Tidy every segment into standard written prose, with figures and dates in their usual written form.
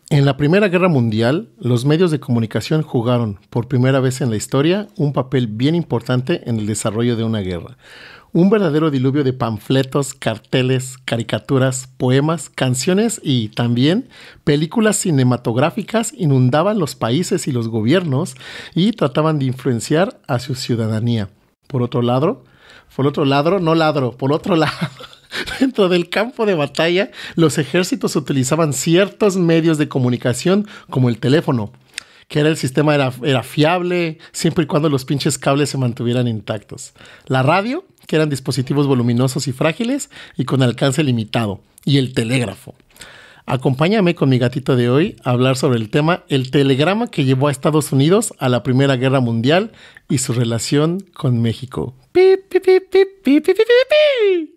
En la Primera Guerra Mundial, los medios de comunicación jugaron, por primera vez en la historia, un papel bien importante en el desarrollo de una guerra. Un verdadero diluvio de panfletos, carteles, caricaturas, poemas, canciones y también películas cinematográficas inundaban los países y los gobiernos y trataban de influenciar a su ciudadanía. Por otro lado, dentro del campo de batalla, los ejércitos utilizaban ciertos medios de comunicación como el teléfono, que el sistema era fiable siempre y cuando los pinches cables se mantuvieran intactos. La radio, que eran dispositivos voluminosos y frágiles y con alcance limitado. Y el telégrafo. Acompáñame con mi gatito de hoy a hablar sobre el tema el telegrama que llevó a Estados Unidos a la Primera Guerra Mundial y su relación con México. ¡Pi, pi, pi, pi, pi, pi, pi, pi!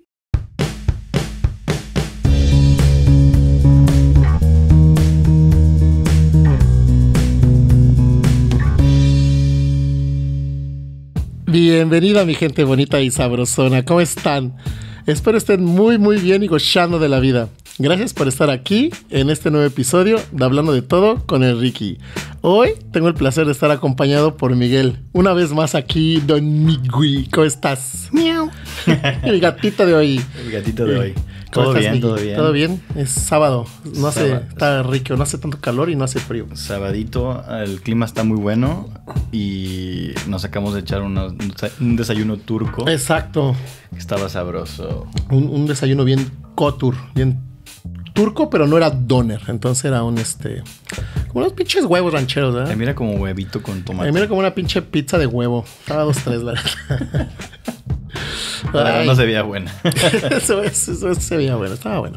Bienvenida mi gente bonita y sabrosona, ¿cómo están? Espero estén muy muy bien y gozando de la vida. Gracias por estar aquí en este nuevo episodio de Hablando de Todo con el Ricky. Hoy tengo el placer de estar acompañado por Miguel. Una vez más aquí, Don Migui, ¿cómo estás? Miau. El gatito de hoy. El gatito de hoy. ¿Cómo estás, bien, Migui? todo bien. ¿Todo bien? Es sábado, está rico, no hace tanto calor y no hace frío. Sabadito, el clima está muy bueno y nos acabamos de echar un desayuno turco. Exacto. Estaba sabroso. Un desayuno bien kotur, bien turco, pero no era doner. Entonces era como unos pinches huevos rancheros, ¿verdad? Mira como huevito con tomate. Mira como una pinche pizza de huevo. Estaba 2-3, la verdad. No se veía buena. Eso se veía bueno, estaba bueno.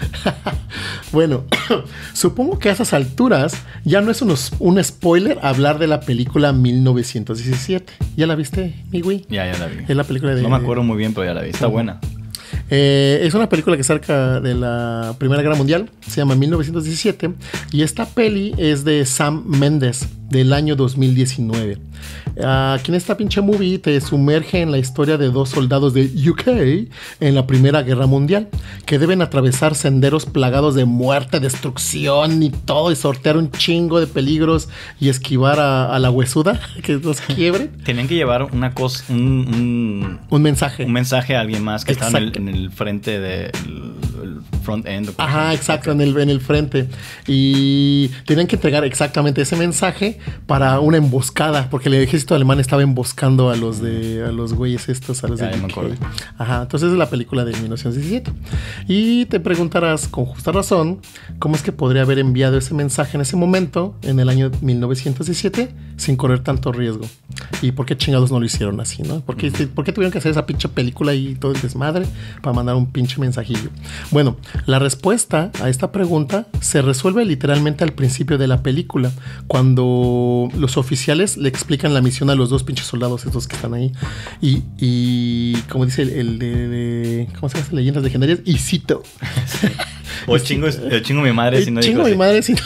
Bueno, supongo que a esas alturas ya no es un spoiler hablar de la película 1917. ¿Ya la viste, mi güey? Ya la vi. Es la película de... No me acuerdo muy bien, pero ya la vi. Está buena. Es una película que acerca de la Primera Guerra Mundial. Se llama 1917. Y esta peli es de Sam Mendes, del año 2019. Aquí en esta pinche movie te sumerge en la historia de dos soldados de UK en la Primera Guerra Mundial que deben atravesar senderos plagados de muerte, destrucción y todo, y sortear un chingo de peligros y esquivar a la huesuda que los quiebre. Tenían que llevar una cosa, un mensaje. Un mensaje a alguien más que estaba en el frente del front end. Ajá, exacto, en el frente. Y tenían que entregar exactamente ese mensaje para una emboscada, porque el ejército alemán estaba emboscando a los güeyes estos, a los de UK. Ajá, entonces es la película de 1917. Y te preguntarás, con justa razón, ¿cómo es que podría haber enviado ese mensaje en ese momento, en el año 1917, sin correr tanto riesgo? ¿Y por qué chingados no lo hicieron así, no? ¿Por qué tuvieron que hacer esa pinche película y todo el desmadre para mandar un pinche mensajillo? Bueno, la respuesta a esta pregunta se resuelve literalmente al principio de la película, cuando los oficiales le explican la misión a los dos pinches soldados estos que están ahí. Y como dice el de ¿cómo se llama? Leyendas legendarias. Y cito. O chingo mi madre si no digo chingo mi madre si no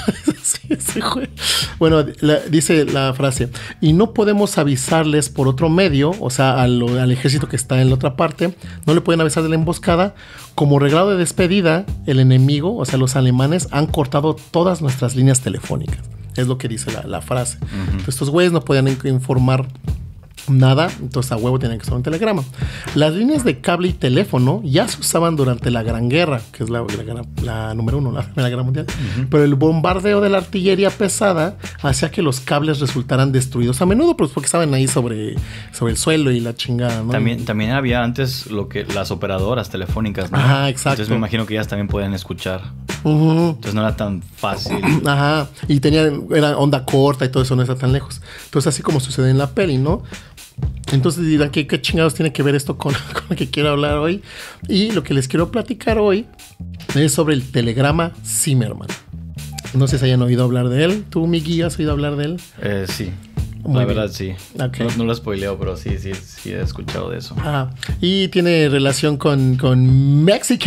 Bueno, dice la frase: y no podemos avisarles por otro medio, o sea, al ejército que está en la otra parte, no le pueden avisar de la emboscada. Como regalo de despedida, el enemigo, o sea, los alemanes, han cortado todas nuestras líneas telefónicas. Es lo que dice la frase. Uh-huh. Entonces, estos güeyes no podían informar nada, entonces a huevo tenían que usar un telegrama. Las líneas de cable y teléfono ya se usaban durante la Gran Guerra, que es la número 1, la Primera Guerra Mundial. Uh-huh. Pero el bombardeo de la artillería pesada hacía que los cables resultaran destruidos a menudo, pues porque estaban ahí sobre el suelo y la chingada, ¿no? También había antes las operadoras telefónicas, ¿no? Ajá, exacto. Entonces me imagino que ellas también podían escuchar. Uh-huh. Entonces no era tan fácil. Ajá. Y era onda corta y todo eso, no está tan lejos. Entonces, así como sucede en la peli, ¿no? Entonces dirán, ¿qué chingados tiene que ver esto con lo que quiero hablar hoy? Y lo que les quiero platicar hoy es sobre el telegrama Zimmermann. No sé si hayan oído hablar de él. ¿Tú, Migui, has oído hablar de él? Sí. Muy la bien. verdad, sí. Okay. No lo spoileo, pero sí he escuchado de eso. Y tiene relación con México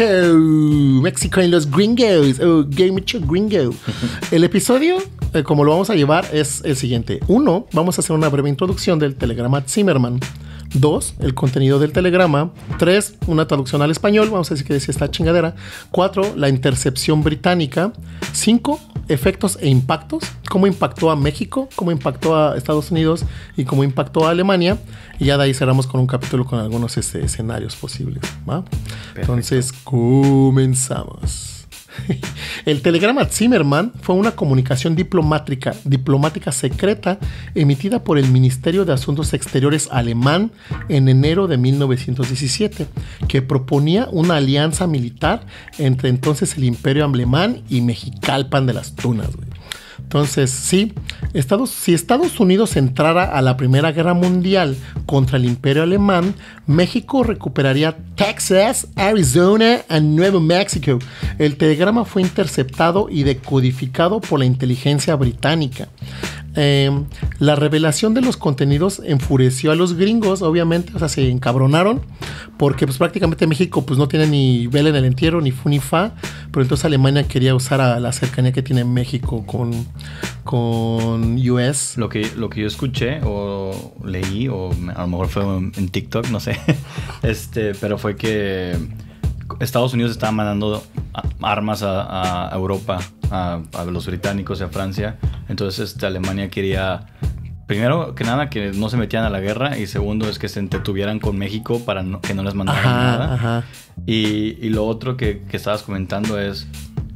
y los gringos. Gay mucho gringo. El episodio, como lo vamos a llevar, es el siguiente. 1, vamos a hacer una breve introducción del telegrama Zimmermann. 2, el contenido del telegrama. 3, una traducción al español. Vamos a decir que decía esta chingadera. 4, la intercepción británica. 5, efectos e impactos, cómo impactó a México, cómo impactó a Estados Unidos y cómo impactó a Alemania. Y ya de ahí cerramos con un capítulo con algunos escenarios posibles, ¿va? Entonces, comenzamos. El telegrama Zimmermann fue una comunicación diplomática secreta emitida por el Ministerio de Asuntos Exteriores alemán en enero de 1917, que proponía una alianza militar entre entonces el Imperio Alemán y Mexicalpan de las Tunas, güey. Entonces, sí, si Estados Unidos entrara a la Primera Guerra Mundial contra el Imperio Alemán, México recuperaría Texas, Arizona y Nuevo México. El telegrama fue interceptado y decodificado por la inteligencia británica. La revelación de los contenidos enfureció a los gringos, obviamente, o sea, se encabronaron, porque pues prácticamente México pues no tiene ni vela en el entierro, ni fu ni fa, pero entonces Alemania quería usar a la cercanía que tiene México con US. Lo que yo escuché o leí, o a lo mejor fue en TikTok, no sé, pero fue que Estados Unidos estaba mandando armas a Europa, a los británicos y a Francia. Entonces Alemania quería, primero que nada, que no se metieran a la guerra, y segundo es que se entretuvieran con México para que no les mandaran nada. Ajá. Y lo otro que estabas comentando es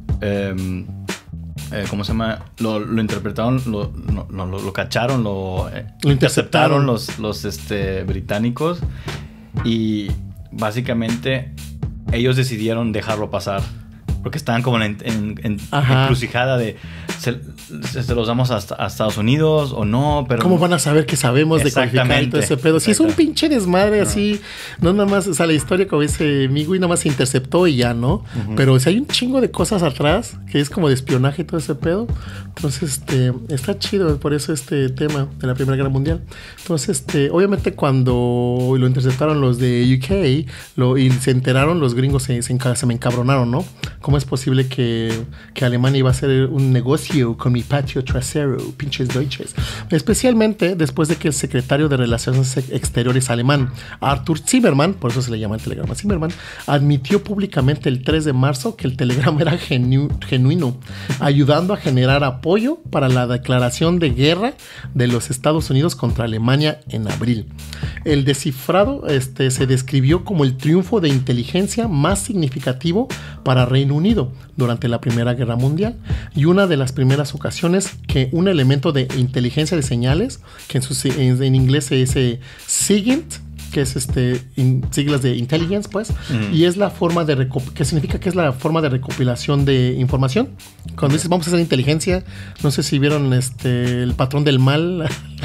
¿cómo se llama? Lo interpretaron, lo cacharon, lo interceptaron los británicos, y básicamente ellos decidieron dejarlo pasar porque estaban como en encrucijada de ¿se los damos a Estados Unidos o no? Pero ¿cómo van a saber que sabemos de codificar y todo ese pedo? Si es un pinche desmadre así, no nada más, o sea, la historia como dice Migui, nada más se interceptó y ya, ¿no? Pero si hay un chingo de cosas atrás, que es como de espionaje y todo ese pedo, entonces está chido por eso este tema de la Primera Guerra Mundial. Entonces, obviamente cuando lo interceptaron los de UK y se enteraron, los gringos se me encabronaron, ¿no? ¿Cómo es posible que Alemania iba a hacer un negocio con mi patio trasero, pinches deutsches? Especialmente después de que el secretario de Relaciones Exteriores alemán, Arthur Zimmermann, por eso se le llama el telegrama Zimmermann, admitió públicamente el 3 de marzo que el telegrama era genuino, ayudando a generar apoyo para la declaración de guerra de los Estados Unidos contra Alemania en abril. El descifrado se describió como el triunfo de inteligencia más significativo para Reino Unido durante la Primera Guerra Mundial, y una de las primeras ocasiones que un elemento de inteligencia de señales, que en inglés se dice SIGINT, que es siglas de intelligence, pues, y es la forma de que significa que es la forma de recopilación de información. Cuando dices vamos a hacer inteligencia, no sé si vieron el patrón del mal,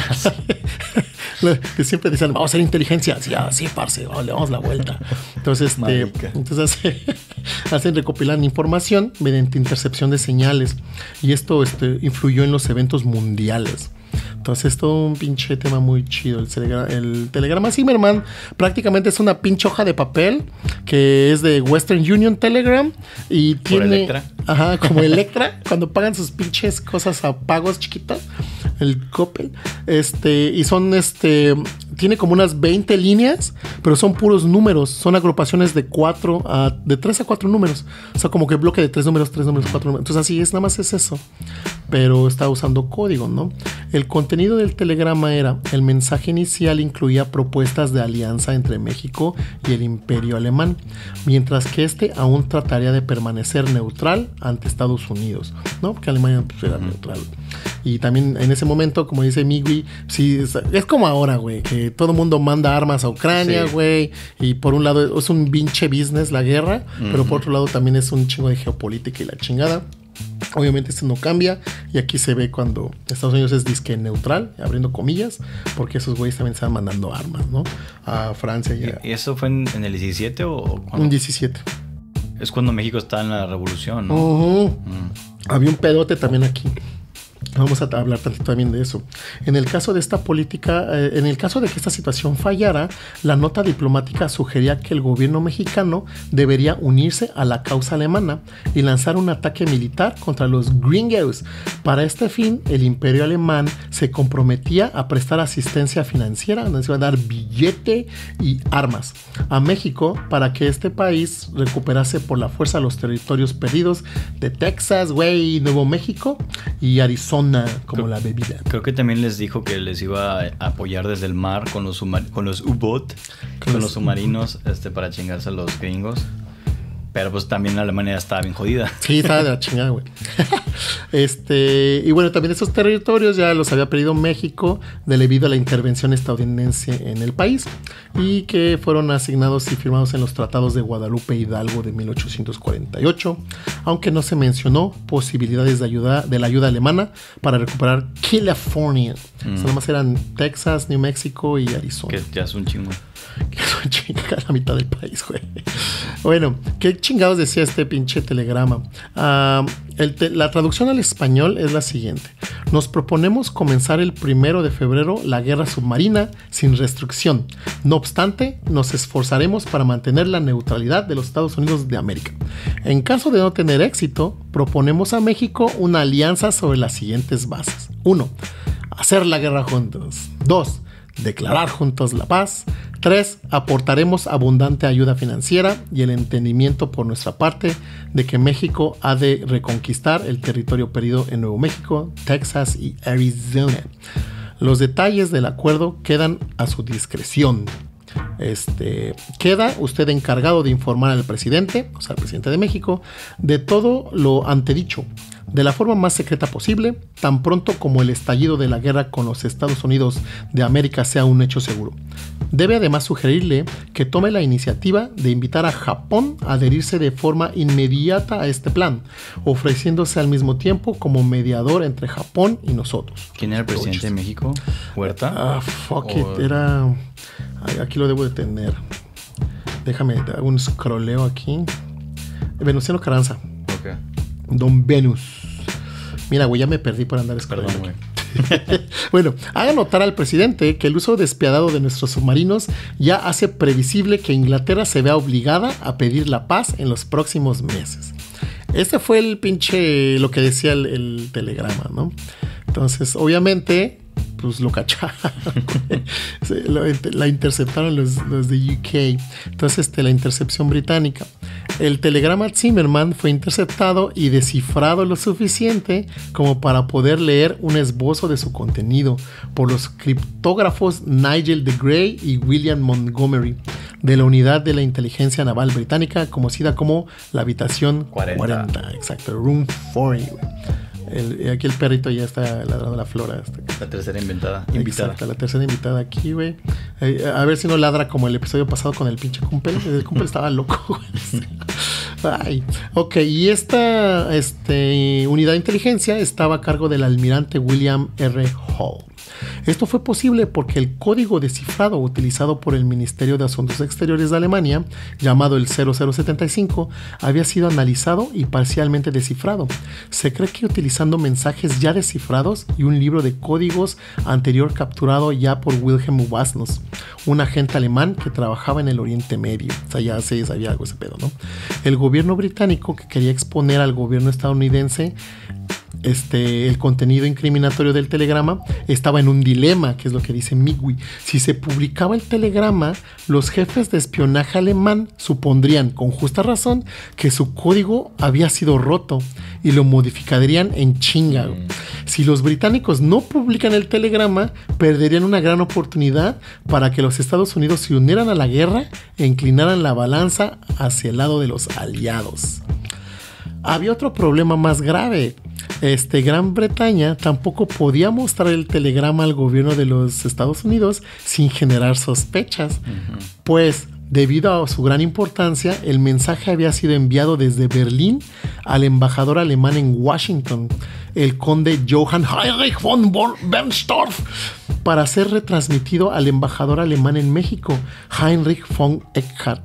que siempre dicen vamos a hacer inteligencia, sí, parce, le damos la vuelta. Entonces, hacen recopilar información mediante intercepción de señales, y esto influyó en los eventos mundiales. Entonces es todo un pinche tema muy chido. El telegrama Zimmermann prácticamente es una pinche hoja de papel que es de Western Union Telegram y tiene... Electra. Ajá, como Electra, cuando pagan sus pinches cosas a pagos chiquitas, el Coppel. Y son tiene como unas 20 líneas, pero son puros números, son agrupaciones de 3 a 4 números. O sea, como que bloque de 3 números, 4 números. Entonces así es, nada más es eso. Pero está usando código, ¿no? El contenido del telegrama era: el mensaje inicial incluía propuestas de alianza entre México y el Imperio Alemán, mientras que aún trataría de permanecer neutral ante Estados Unidos, ¿no? Porque Alemania pues, era neutral. Y también en ese momento, como dice Migui, sí, es como ahora, güey, que todo el mundo manda armas a Ucrania, güey, y por un lado es un pinche business la guerra, pero por otro lado también es un chingo de geopolítica y la chingada. Obviamente esto no cambia, y aquí se ve cuando Estados Unidos es disque neutral, abriendo comillas, porque esos güeyes también están mandando armas, ¿no? A Francia ¿Y eso fue en el 17 o cuándo? Un 17. Es cuando México está en la revolución, ¿no? Había un pedote también aquí. Vamos a hablar tantito también de eso. En el caso de esta política, en el caso de que esta situación fallara, la nota diplomática sugería que el gobierno mexicano debería unirse a la causa alemana y lanzar un ataque militar contra los gringos. Para este fin, el imperio alemán se comprometía a prestar asistencia financiera, donde se iba a dar billete y armas a México para que este país recuperase por la fuerza los territorios perdidos de Texas, Nuevo México y Arizona. Como la bebida. Creo que también les dijo que les iba a apoyar desde el mar con los U-Boat, con los submarinos, para chingarse a los gringos. Pero pues también Alemania estaba bien jodida. Sí, estaba de la chingada, güey. Y bueno, también esos territorios ya los había perdido México debido a la intervención estadounidense en el país y que fueron asignados y firmados en los tratados de Guadalupe Hidalgo de 1848, aunque no se mencionó posibilidades de la ayuda alemana para recuperar California. O sea, nada más eran Texas, New Mexico y Arizona. Que ya es un chingo. Que es un chingo a la mitad del país, güey. Bueno, ¿qué chingados decía este pinche telegrama? La traducción al español es la siguiente. Nos proponemos comenzar el 1 de febrero la guerra submarina sin restricción. No obstante, nos esforzaremos para mantener la neutralidad de los Estados Unidos de América. En caso de no tener éxito, proponemos a México una alianza sobre las siguientes bases. 1. Hacer la guerra juntos. 2. Declarar juntos la paz. 3. Aportaremos abundante ayuda financiera y el entendimiento por nuestra parte de que México ha de reconquistar el territorio perdido en Nuevo México, Texas y Arizona. Los detalles del acuerdo quedan a su discreción. Queda usted encargado de informar al presidente, o sea, al presidente de México, de todo lo antedicho, de la forma más secreta posible, tan pronto como el estallido de la guerra con los Estados Unidos de América sea un hecho seguro. Debe además sugerirle que tome la iniciativa de invitar a Japón a adherirse de forma inmediata a este plan, ofreciéndose al mismo tiempo como mediador entre Japón y nosotros. ¿Quién era el presidente de México? ¿Huerta? Era... Aquí lo debo de tener. Déjame dar un scrolleo aquí. Venustiano Carranza. Ok. Don Venus. Mira, güey, ya me perdí por andar scrolleando. Perdón, güey. Bueno, haga notar al presidente que el uso despiadado de nuestros submarinos ya hace previsible que Inglaterra se vea obligada a pedir la paz en los próximos meses. Este fue el pinche, lo que decía el telegrama, ¿no? Entonces, obviamente, pues lo cacharon. La interceptaron los de UK. Entonces, la intercepción británica. El telegrama Zimmerman fue interceptado y descifrado lo suficiente como para poder leer un esbozo de su contenido por los criptógrafos Nigel de Grey y William Montgomery de la unidad de la inteligencia naval británica conocida como la habitación 40. Exacto, Room 40. Aquí el perrito ya está ladrando la flora. La tercera invitada. Exacto, la tercera invitada aquí, güey. A ver si no ladra como el episodio pasado con el pinche Kumpel. El Kumpel estaba loco, güey. Ay. Ok, y esta unidad de inteligencia estaba a cargo del almirante William R. Hall. Esto fue posible porque el código descifrado utilizado por el Ministerio de Asuntos Exteriores de Alemania, llamado el 0075, había sido analizado y parcialmente descifrado. Se cree que utilizando mensajes ya descifrados y un libro de códigos anterior capturado ya por Wilhelm Wasnos, un agente alemán que trabajaba en el Oriente Medio. O sea, ya se sabía algo ese pedo, ¿no? El gobierno británico, que quería exponer al gobierno estadounidense el contenido incriminatorio del telegrama, estaba en un dilema, que es lo que dice Migui. Si se publicaba el telegrama, los jefes de espionaje alemán supondrían, con justa razón, que su código había sido roto y lo modificarían en chinga. Si los británicos no publican el telegrama, perderían una gran oportunidad para que los Estados Unidos se unieran a la guerra e inclinaran la balanza hacia el lado de los aliados. Había otro problema más grave. Gran Bretaña tampoco podía mostrar el telegrama al gobierno de los Estados Unidos sin generar sospechas, pues debido a su gran importancia, el mensaje había sido enviado desde Berlín al embajador alemán en Washington, el conde Johann Heinrich von Bernstorff, para ser retransmitido al embajador alemán en México, Heinrich von Eckhardt.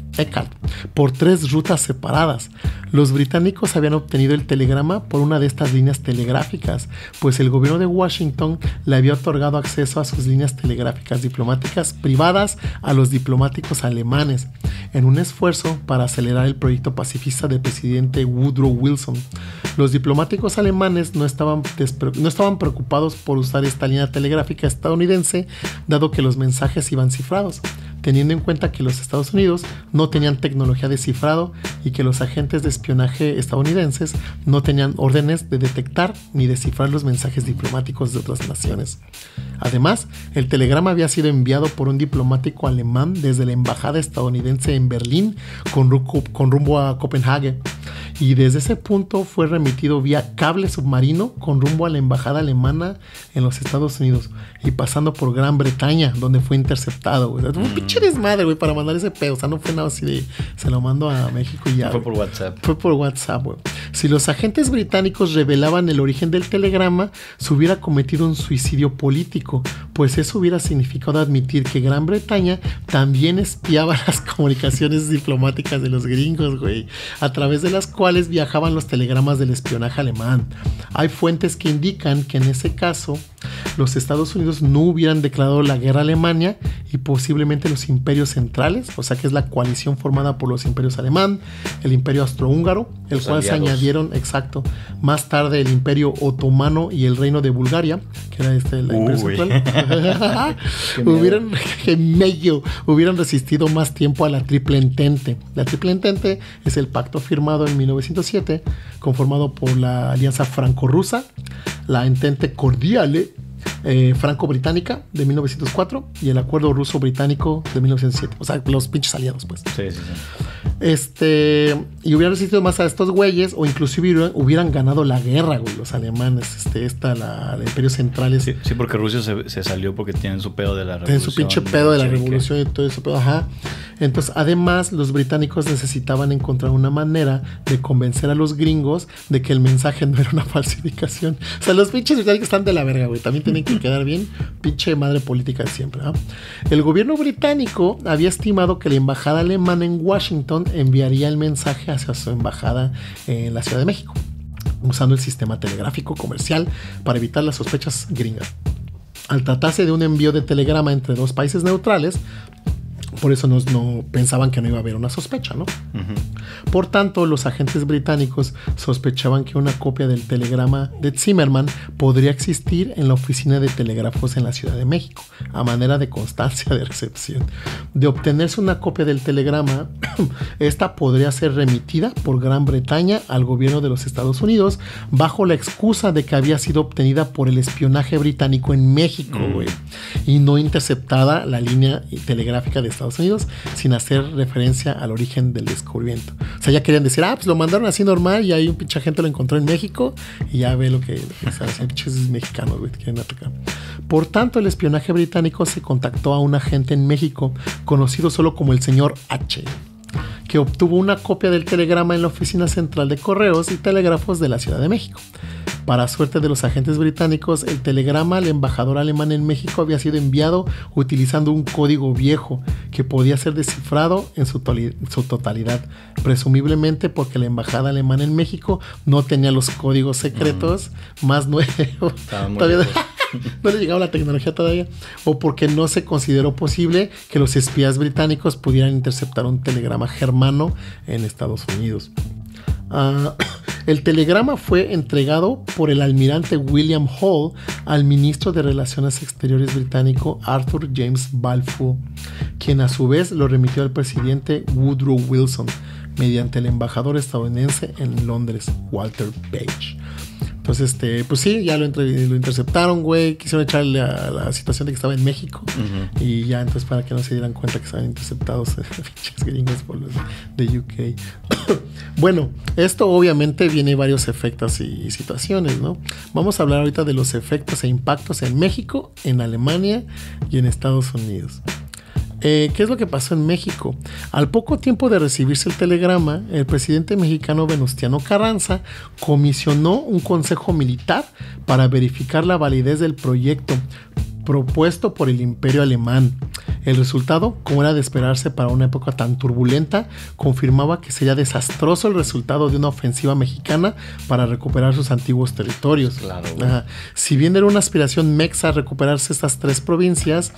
Eckhart por 3 rutas separadas. Los británicos habían obtenido el telegrama por una de estas líneas telegráficas, pues el gobierno de Washington le había otorgado acceso a sus líneas telegráficas diplomáticas privadas a los diplomáticos alemanes, en un esfuerzo para acelerar el proyecto pacifista del presidente Woodrow Wilson. Los diplomáticos alemanes no estaban preocupados por usar esta línea telegráfica estadounidense, dado que los mensajes iban cifrados, teniendo en cuenta que los Estados Unidos no tenían tecnología de cifrado y que los agentes de espionaje estadounidenses no tenían órdenes de detectar ni descifrar los mensajes diplomáticos de otras naciones. Además, el telegrama había sido enviado por un diplomático alemán desde la embajada estadounidense en Berlín con rumbo a Copenhague, y desde ese punto fue remitido vía cable submarino con rumbo a la embajada alemana en los Estados Unidos y pasando por Gran Bretaña, donde fue interceptado, güey. Un pinche desmadre, güey, para mandar ese pedo. O sea, no fue nada así de se lo mando a México y ya. Fue por WhatsApp. Fue por WhatsApp, güey. Si los agentes británicos revelaban el origen del telegrama, se hubiera cometido un suicidio político, pues eso hubiera significado admitir que Gran Bretaña también espiaba las comunicaciones diplomáticas de los gringos, güey, a través de las cuales viajaban los telegramas del espionaje alemán. Hay fuentes que indican que en ese caso los Estados Unidos no hubieran declarado la guerra a Alemania y posiblemente los imperios centrales, o sea que es la coalición formada por los imperios alemán, el imperio austrohúngaro, el cual se añadieron, exacto, más tarde el imperio otomano y el reino de Bulgaria, que era la imperio central, hubieran resistido más tiempo a la Triple Entente. La Triple Entente es el pacto firmado en 1907, conformado por la Alianza Franco-Rusa, la Entente Cordiale franco-británica de 1904 y el acuerdo ruso-británico de 1907. O sea, los pinches aliados, pues. Sí. Y hubieran resistido más a estos güeyes, o inclusive hubieran ganado la guerra, güey, los alemanes. El imperio central. Sí, porque Rusia se salió porque tienen su pedo de la revolución. Tienen su pinche pedo de la revolución y todo eso, pedo, ajá. Entonces, además, los británicos necesitaban encontrar una manera de convencer a los gringos de que el mensaje no era una falsificación. O sea, los pinches británicos están de la verga, güey. También tienen que quedar bien. Pinche madre política de siempre, ¿no? El gobierno británico había estimado que la embajada alemana en Washington enviaría el mensaje hacia su embajada en la Ciudad de México, usando el sistema telegráfico comercial para evitar las sospechas gringas. Al tratarse de un envío de telegrama entre dos países neutrales, por eso no pensaban que no iba a haber una sospecha, ¿no? Uh-huh. Por tanto, los agentes británicos sospechaban que una copia del telegrama de Zimmerman podría existir en la oficina de telégrafos en la Ciudad de México, a manera de constancia de recepción. De obtenerse una copia del telegrama, esta podría ser remitida por Gran Bretaña al gobierno de los Estados Unidos bajo la excusa de que había sido obtenida por el espionaje británico en México, güey, y no interceptada la línea telegráfica de Estados Unidos, sin hacer referencia al origen del descubrimiento. O sea, ya querían decir, pues lo mandaron así normal y ahí un pinche agente lo encontró en México y ya ve lo que hacen pinches mexicanos, güey, que quieren atacar. Por tanto, el espionaje británico se contactó a un agente en México, conocido solo como el señor H, que obtuvo una copia del telegrama en la Oficina Central de Correos y Telégrafos de la Ciudad de México. Para suerte de los agentes británicos, el telegrama al embajador alemán en México había sido enviado utilizando un código viejo que podía ser descifrado en su totalidad, presumiblemente porque la embajada alemana en México no tenía los códigos secretos más nuevos. Todavía no le llegaba la tecnología todavía, o porque no se consideró posible que los espías británicos pudieran interceptar un telegrama germano en Estados Unidos. El telegrama fue entregado por el almirante William Hall al ministro de Relaciones Exteriores británico Arthur James Balfour, quien a su vez lo remitió al presidente Woodrow Wilson mediante el embajador estadounidense en Londres, Walter Page. Entonces, pues sí, ya lo interceptaron, güey. Quisieron echarle a la situación de que estaba en México. Uh-huh. Y ya, entonces, para que no se dieran cuenta que estaban interceptados pinches gringos por los de UK. Bueno, esto obviamente viene varios efectos y situaciones, ¿no? Vamos a hablar ahorita de los efectos e impactos en México, en Alemania y en Estados Unidos. ¿Qué es lo que pasó en México? Al poco tiempo de recibirse el telegrama, el presidente mexicano Venustiano Carranza comisionó un consejo militar para verificar la validez del proyecto, propuesto por el Imperio Alemán. El resultado, como era de esperarse para una época tan turbulenta, confirmaba que sería desastroso el resultado de una ofensiva mexicana para recuperar sus antiguos territorios. Claro, si bien era una aspiración mexa recuperarse estas 3 provincias,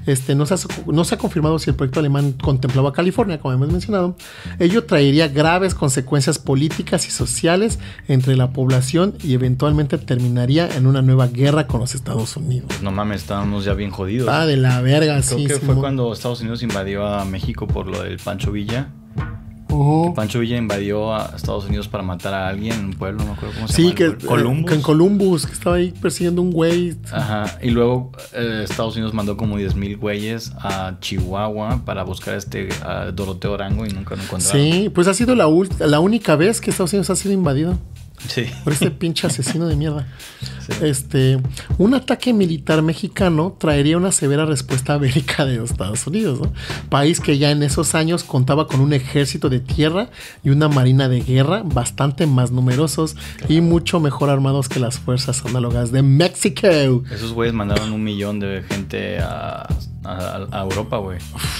no se ha confirmado si el proyecto alemán contemplaba California, como hemos mencionado. Ello traería graves consecuencias políticas y sociales entre la población y eventualmente terminaría en una nueva guerra con los Estados Unidos. Pues no mames, estábamos ya bien jodidos. De la verga, Creo que fue cuando Estados Unidos invadió a México por lo del Pancho Villa. Que Pancho Villa invadió a Estados Unidos para matar a alguien en un pueblo, no acuerdo cómo se llama. Columbus. Que en Columbus, que estaba ahí persiguiendo un güey. Ajá, y luego Estados Unidos mandó como 10,000 güeyes a Chihuahua para buscar a Doroteo Arango y nunca lo encontraron. Sí, pues ha sido la única vez que Estados Unidos ha sido invadido. Sí. Por este pinche asesino de mierda. Sí. Un ataque militar mexicano traería una severa respuesta bélica de los Estados Unidos, ¿no? País que ya en esos años contaba con un ejército de tierra y una marina de guerra bastante más numerosos y mucho mejor armados que las fuerzas análogas de México. Esos güeyes mandaron 1 millón de gente a Europa, güey.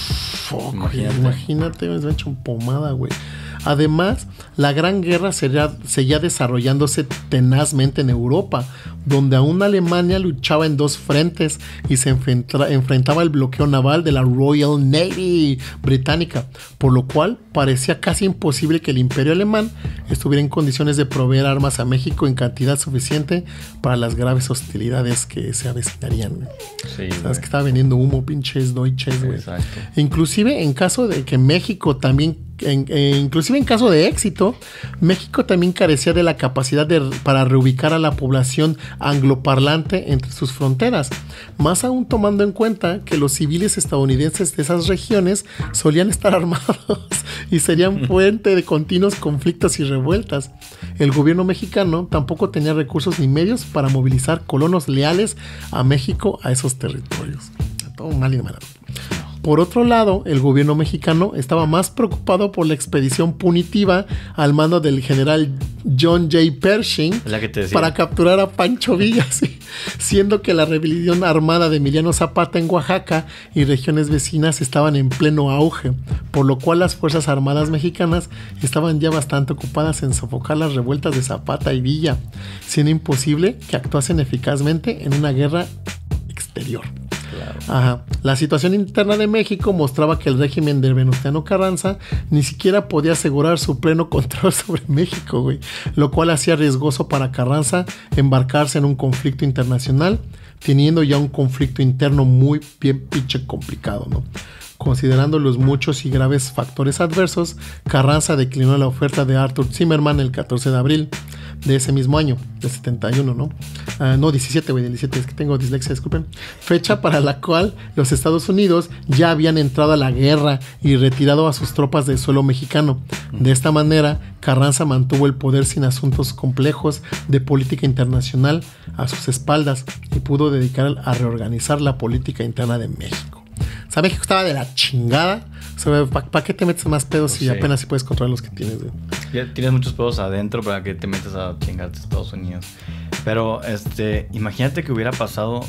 Imagínate, me han hecho pomada, güey. Además, la Gran Guerra seguía desarrollándose tenazmente en Europa, donde aún Alemania luchaba en 2 frentes y se enfrentaba al bloqueo naval de la Royal Navy británica, por lo cual parecía casi imposible que el Imperio Alemán estuviera en condiciones de proveer armas a México en cantidad suficiente para las graves hostilidades que se avecinarían. Sí, sabes que estaba vendiendo humo, pinches Deutsches, güey. Exacto. Inclusive en caso de que México también inclusive en caso de éxito, México también carecía de la capacidad para reubicar a la población angloparlante entre sus fronteras, más aún tomando en cuenta que los civiles estadounidenses de esas regiones solían estar armados y serían fuente de continuos conflictos y revueltas. El gobierno mexicano tampoco tenía recursos ni medios para movilizar colonos leales a México a esos territorios. Todo mal y de mal. Por otro lado, el gobierno mexicano estaba más preocupado por la expedición punitiva al mando del general John J. Pershing para capturar a Pancho Villa, ¿sí? Siendo que la rebelión armada de Emiliano Zapata en Oaxaca y regiones vecinas estaban en pleno auge, por lo cual las Fuerzas Armadas mexicanas estaban ya bastante ocupadas en sofocar las revueltas de Zapata y Villa, siendo imposible que actuasen eficazmente en una guerra exterior. Claro. La situación interna de México mostraba que el régimen de Venustiano Carranza ni siquiera podía asegurar su pleno control sobre México, güey, lo cual hacía riesgoso para Carranza embarcarse en un conflicto internacional, teniendo ya un conflicto interno muy bien pinche complicado, ¿no? Considerando los muchos y graves factores adversos, Carranza declinó la oferta de Arthur Zimmerman el 14 de abril de ese mismo año, de 71, ¿no? No, 17, güey, 17, es que tengo dislexia, disculpen. Fecha para la cual los Estados Unidos ya habían entrado a la guerra y retirado a sus tropas del suelo mexicano. De esta manera, Carranza mantuvo el poder sin asuntos complejos de política internacional a sus espaldas y pudo dedicar a reorganizar la política interna de México. O sea, México estaba de la chingada. O sea, ¿para qué te metes más pedos si apenas si puedes controlar los que tienes, güey? Ya tienes muchos pedos adentro para que te metas a chingarte a Estados Unidos. Pero, imagínate que hubiera pasado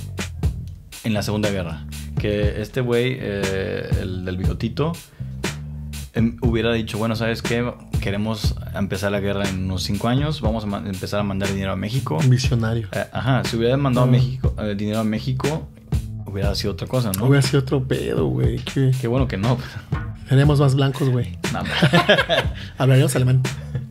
en la Segunda Guerra. Que este güey, el del bigotito, hubiera dicho, bueno, ¿sabes qué? Queremos empezar la guerra en unos 5 años. Vamos a empezar a mandar dinero a México. Visionario. Si hubiera mandado dinero a México, hubiera sido otra cosa, ¿no? Hubiera sido otro pedo, güey. Qué bueno que no. Tenemos más blancos, güey. No. Hablaríamos alemán.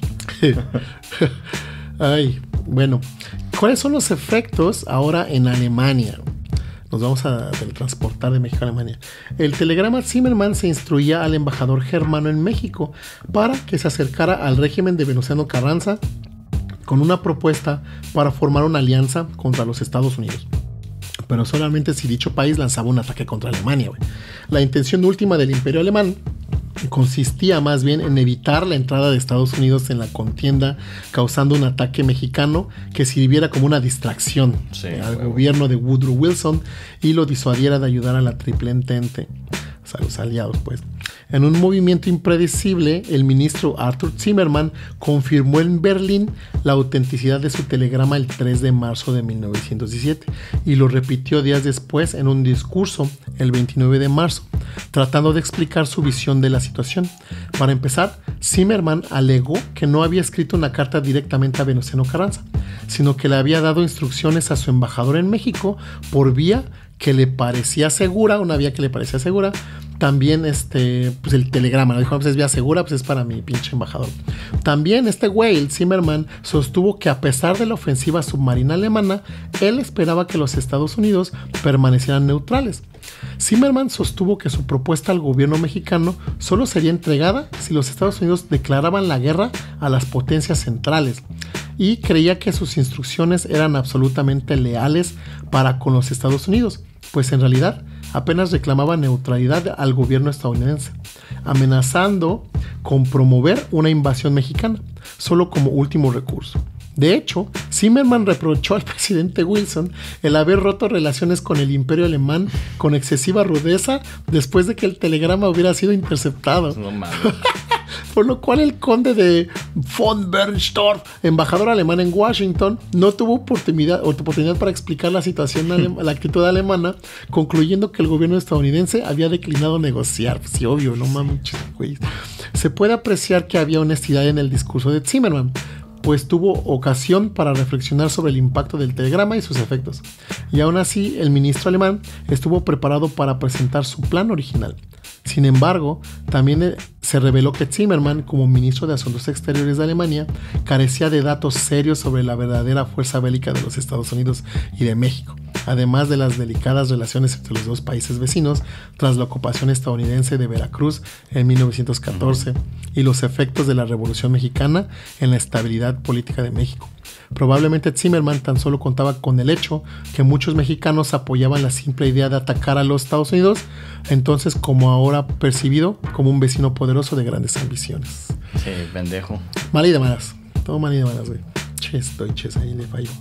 Ay, bueno. ¿Cuáles son los efectos ahora en Alemania? Nos vamos a teletransportar de México a Alemania. El telegrama Zimmerman se instruía al embajador germano en México para que se acercara al régimen de Venustiano Carranza con una propuesta para formar una alianza contra los Estados Unidos. Pero solamente si dicho país lanzaba un ataque contra Alemania, güey. La intención última del Imperio Alemán consistía más bien en evitar la entrada de Estados Unidos en la contienda, causando un ataque mexicano que sirviera como una distracción al gobierno de Woodrow Wilson y lo disuadiera de ayudar a la Triple Entente. O pues, a los aliados, pues. En un movimiento impredecible, el ministro Arthur Zimmermann confirmó en Berlín la autenticidad de su telegrama el 3 de marzo de 1917 y lo repitió días después en un discurso el 29 de marzo, tratando de explicar su visión de la situación. Para empezar, Zimmermann alegó que no había escrito una carta directamente a Venustiano Carranza, sino que le había dado instrucciones a su embajador en México por vía que le parecía segura, una vía que le parecía segura. También pues el telegrama, ¿no? Dijo, pues es vía segura, pues es para mi pinche embajador. También este güey, el Zimmermann, sostuvo que a pesar de la ofensiva submarina alemana, él esperaba que los Estados Unidos permanecieran neutrales. Zimmermann sostuvo que su propuesta al gobierno mexicano solo sería entregada si los Estados Unidos declaraban la guerra a las potencias centrales, y creía que sus instrucciones eran absolutamente leales para con los Estados Unidos, pues en realidad apenas reclamaba neutralidad al gobierno estadounidense, amenazando con promover una invasión mexicana, solo como último recurso. De hecho, Zimmermann reprochó al presidente Wilson el haber roto relaciones con el Imperio Alemán con excesiva rudeza después de que el telegrama hubiera sido interceptado. No mames. Por lo cual el conde de von Bernstorff, embajador alemán en Washington, no tuvo oportunidad para explicar la situación, la actitud alemana, concluyendo que el gobierno estadounidense había declinado negociar. Sí, obvio, no mames, güey. Se puede apreciar que había honestidad en el discurso de Zimmermann, pues tuvo ocasión para reflexionar sobre el impacto del telegrama y sus efectos. Y aún así, el ministro alemán estuvo preparado para presentar su plan original. Sin embargo, también se reveló que Zimmermann, como ministro de Asuntos Exteriores de Alemania, carecía de datos serios sobre la verdadera fuerza bélica de los Estados Unidos y de México, además de las delicadas relaciones entre los dos países vecinos tras la ocupación estadounidense de Veracruz en 1914 y los efectos de la Revolución Mexicana en la estabilidad política de México. Probablemente Zimmermann tan solo contaba con el hecho que muchos mexicanos apoyaban la simple idea de atacar a los Estados Unidos, entonces como ahora percibido como un vecino poderoso de grandes ambiciones. Sí, pendejo. Mal y de malas. Todo mal y de malas, güey. Ches, ahí le falló.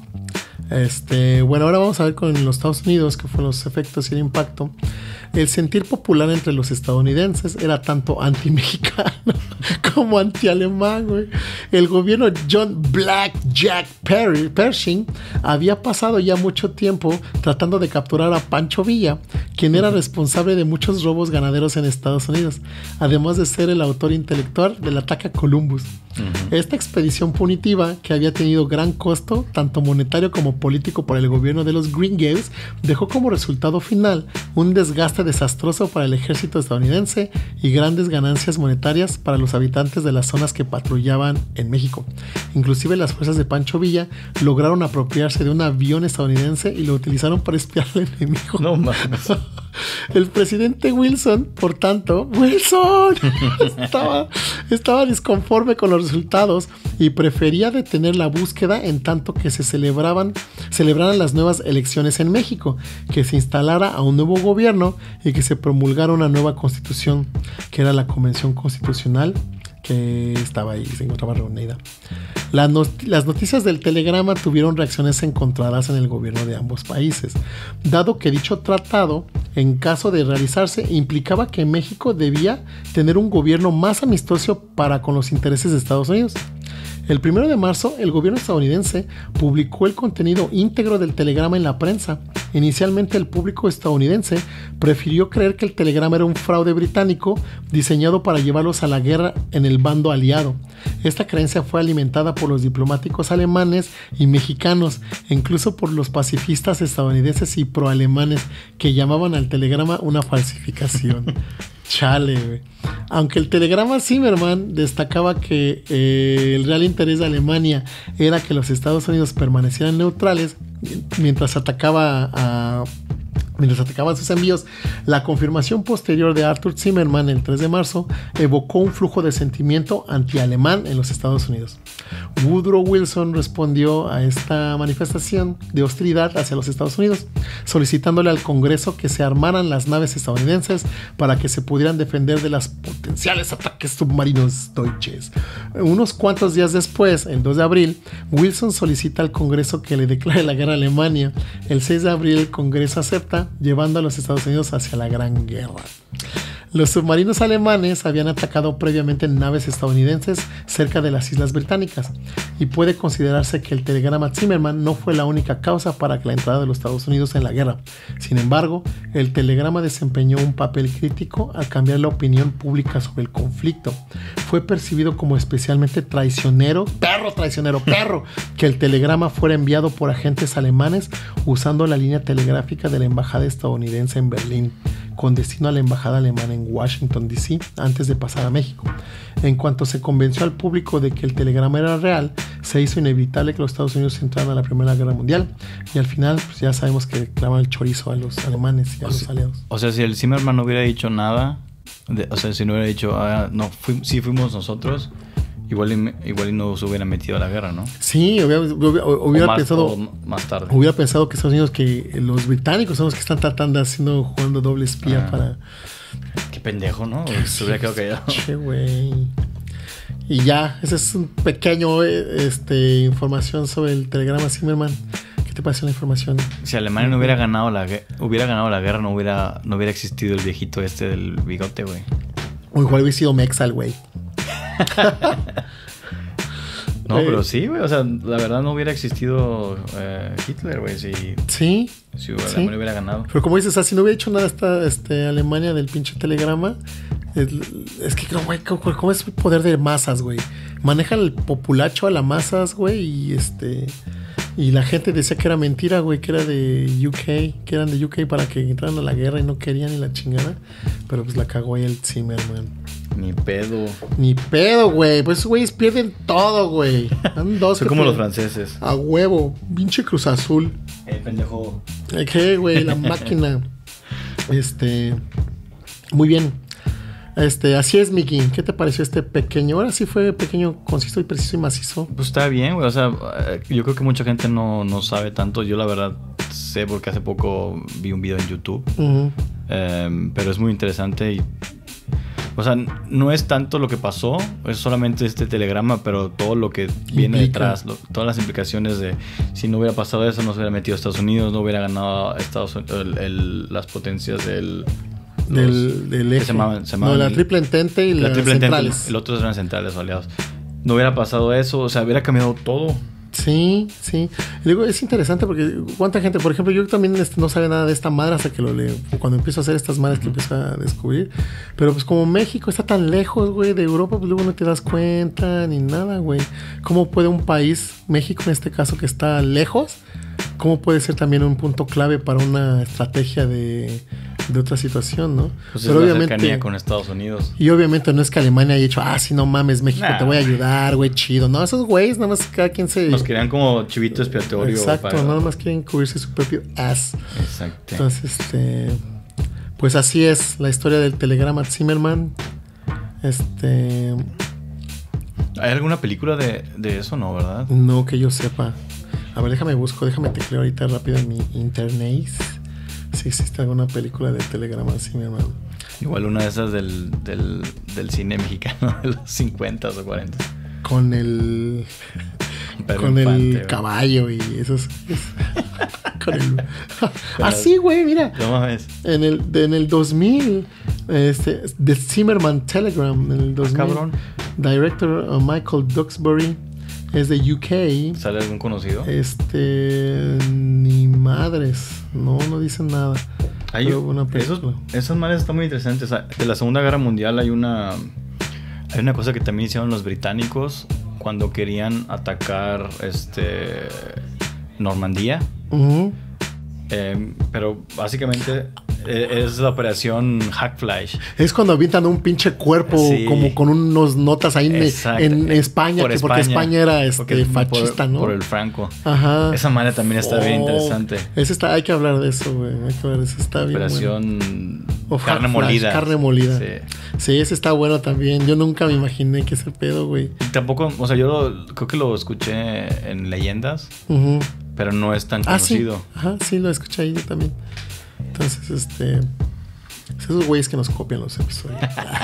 Bueno, ahora vamos a ver con los Estados Unidos qué fueron los efectos y el impacto. El sentir popular entre los estadounidenses era tanto anti-mexicano como anti-alemán, güey. El gobierno John Black Jack Pershing había pasado ya mucho tiempo tratando de capturar a Pancho Villa, quien era responsable de muchos robos ganaderos en Estados Unidos, además de ser el autor intelectual del ataque a Columbus. Esta expedición punitiva, que había tenido gran costo, tanto monetario como político para el gobierno de los Gringos, dejó como resultado final un desgaste desastroso para el ejército estadounidense y grandes ganancias monetarias para los habitantes de las zonas que patrullaban en México. Inclusive las fuerzas de Pancho Villa lograron apropiarse de un avión estadounidense y lo utilizaron para espiar al enemigo. No mames. El presidente Wilson, por tanto, estaba disconforme con los resultados y prefería detener la búsqueda en tanto que se celebraran las nuevas elecciones en México, que se instalara a un nuevo gobierno y que se promulgara una nueva constitución, que era la Convención Constitucional, que estaba ahí, se encontraba reunida. Las noticias del telegrama tuvieron reacciones encontradas en el gobierno de ambos países, dado que dicho tratado, en caso de realizarse, implicaba que México debía tener un gobierno más amistoso para con los intereses de Estados Unidos. El 1 de marzo, el gobierno estadounidense publicó el contenido íntegro del telegrama en la prensa. Inicialmente, el público estadounidense prefirió creer que el telegrama era un fraude británico diseñado para llevarlos a la guerra en el bando aliado. Esta creencia fue alimentada por los diplomáticos alemanes y mexicanos, e incluso por los pacifistas estadounidenses y proalemanes, que llamaban al telegrama una falsificación. Chale, güey. Aunque el telegrama Zimmermann destacaba que el real interés de Alemania era que los Estados Unidos permanecieran neutrales mientras atacaban sus envíos, la confirmación posterior de Arthur Zimmermann el 3 de marzo evocó un flujo de sentimiento anti-alemán en los Estados Unidos. Woodrow Wilson respondió a esta manifestación de hostilidad hacia los Estados Unidos, solicitándole al Congreso que se armaran las naves estadounidenses para que se pudieran defender de los potenciales ataques submarinos deutsches. Unos cuantos días después, el 2 de abril, Wilson solicita al Congreso que le declare la guerra a Alemania. El 6 de abril el Congreso acepta, llevando a los Estados Unidos hacia la Gran Guerra. Los submarinos alemanes habían atacado previamente naves estadounidenses cerca de las Islas Británicas y puede considerarse que el telegrama Zimmermann no fue la única causa para la entrada de los Estados Unidos en la guerra. Sin embargo, el telegrama desempeñó un papel crítico al cambiar la opinión pública sobre el conflicto. Fue percibido como especialmente traicionero, que el telegrama fuera enviado por agentes alemanes usando la línea telegráfica de la embajada estadounidense en Berlín, con destino a la embajada alemana en Washington, D.C., antes de pasar a México. En cuanto se convenció al público de que el telegrama era real, se hizo inevitable que los Estados Unidos entraran a la Primera Guerra Mundial, y al final pues ya sabemos que clavan el chorizo a los alemanes y a los aliados. O sea, si el Zimmermann no hubiera dicho nada, si no hubiera dicho, sí fuimos nosotros, igual y no se hubiera metido a la guerra, ¿no? Sí, hubiera pensado más tarde. Hubiera pensado que Estados Unidos, que los británicos son los que están tratando, jugando doble espía para... Qué pendejo, ¿no? Se hubiera quedado callado. Che, güey. Y ya, ese es un pequeño información sobre el telegrama Zimmermann. ¿Qué te pareció la información? Si Alemania no hubiera ganado la guerra, no hubiera existido el viejito del bigote, güey. O igual hubiera sido Mexal, güey. No, pero sí, güey. O sea, la verdad no hubiera existido Hitler, güey. Si Alemania hubiera ganado. Pero como dices, si no hubiera hecho nada esta Alemania del pinche telegrama, es que, güey, ¿cómo es el poder de masas, güey? Manejan el populacho a las masas, güey, y la gente decía que era mentira, güey, que era de UK, que eran de UK para que entraran a la guerra y no querían ni la chingada. Pero pues la cagó ahí el Zimmermann. Ni pedo, güey. Pues esos güeyes pierden todo, güey. Son como los franceses. A huevo. Pinche Cruz Azul. Pendejo. ¿Qué, güey? La máquina. Muy bien. Así es, Miki. ¿Qué te pareció este pequeño? Ahora sí fue pequeño, conciso y preciso y macizo. Pues está bien, güey. O sea, yo creo que mucha gente no sabe tanto. Yo la verdad sé porque hace poco vi un video en YouTube. Uh-huh. Pero es muy interesante y... O sea, no es tanto lo que pasó, es solamente este telegrama, pero todo lo que viene detrás, todas las implicaciones de si no hubiera pasado eso, no se hubiera metido a Estados Unidos, no hubiera ganado las potencias del eje. Se llamaban la Triple Entente y las centrales. El otro eran centrales o aliados. No hubiera pasado eso, o sea, hubiera cambiado todo. Sí. Y luego es interesante porque cuánta gente, por ejemplo, yo también no sabía nada de esta madre hasta que lo leo. Cuando empiezo a hacer estas madres que empiezo a descubrir. Pero pues como México está tan lejos, güey, de Europa, pues luego no te das cuenta ni nada, güey. ¿Cómo puede un país, México en este caso, que está lejos, cómo puede ser también un punto clave para una estrategia de otra situación, ¿no? Pues pero es la cercanía con Estados Unidos. Y obviamente no es que Alemania haya dicho, si no mames, México, te voy a ayudar, güey, chido. No, esos güeyes nada más cada quien se... Nos querían como chivito expiatorio. Exacto, nada más quieren cubrirse su propio ass. Exacto. Entonces, pues así es la historia del telegrama Zimmermann. ¿Hay alguna película de eso, no, verdad? No, que yo sepa. A ver, déjame tecleo ahorita rápido en mi internet. Si existe alguna película de telegrama Zimmermann. Igual una de esas del cine mexicano de los 50s o 40s. Con el caballo y esos. Con el... Así, güey, mira. No mames. En el 2000, The Zimmermann Telegram, en el 2000. Cabrón. Director Michael Duxbury. Es de UK. ¿Sale algún conocido? Ni madres. No dicen nada. Esas madres están muy interesantes. O sea, de la Segunda Guerra Mundial hay una cosa que también hicieron los británicos cuando querían atacar Normandía. Uh-huh. Pero básicamente es la operación Hackfleisch. Es cuando avientan un pinche cuerpo como con unos notas ahí en España, porque España era fascista, ¿no? Por el Franco. Ajá. Esa manera también está bien interesante. Hay que hablar de eso, güey. Está bien. Operación carne molida. Carne molida. Sí, ese está bueno también. Yo nunca me imaginé que ese pedo, güey. Tampoco, o sea, yo creo que lo escuché en leyendas. Uh-huh. Pero no es tan conocido. Sí. Ajá, sí, lo escuché ahí yo también. Entonces, esos güeyes que nos copian los episodios.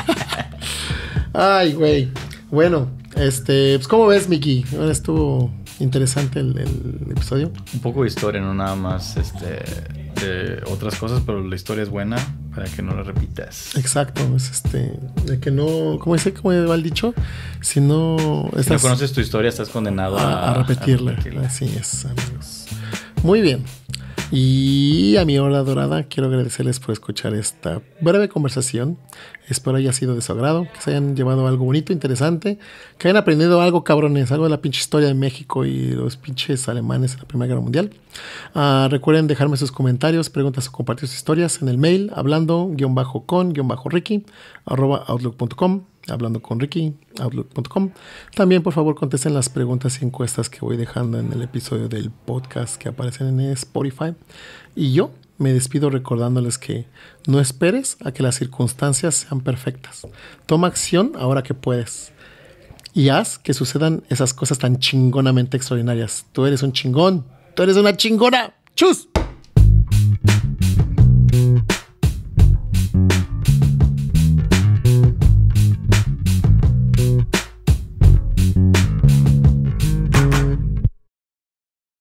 Ay, güey. Bueno, pues ¿cómo ves, Miki? Ahora estuvo interesante el episodio. Un poco de historia, no nada más de otras cosas, pero la historia es buena. Para que no lo repitas. Exacto, es de que no, ¿cómo va el dicho? Si no conoces tu historia, estás condenado a repetirla. Así es, amigos. Muy bien. Y a mi hora dorada, quiero agradecerles por escuchar esta breve conversación. Espero haya sido de su agrado, que se hayan llevado algo bonito, interesante, que hayan aprendido algo, cabrones, algo de la pinche historia de México y los pinches alemanes en la Primera Guerra Mundial. Recuerden dejarme sus comentarios, preguntas o compartir sus historias en el mail hablando-con-ricky @outlook.com, hablando con Ricky, outlook.com. También, por favor, contesten las preguntas y encuestas que voy dejando en el episodio del podcast que aparecen en Spotify. Y yo me despido recordándoles que no esperes a que las circunstancias sean perfectas. Toma acción ahora que puedes. Y haz que sucedan esas cosas tan chingonamente extraordinarias. Tú eres un chingón. Tú eres una chingona. ¡Chus!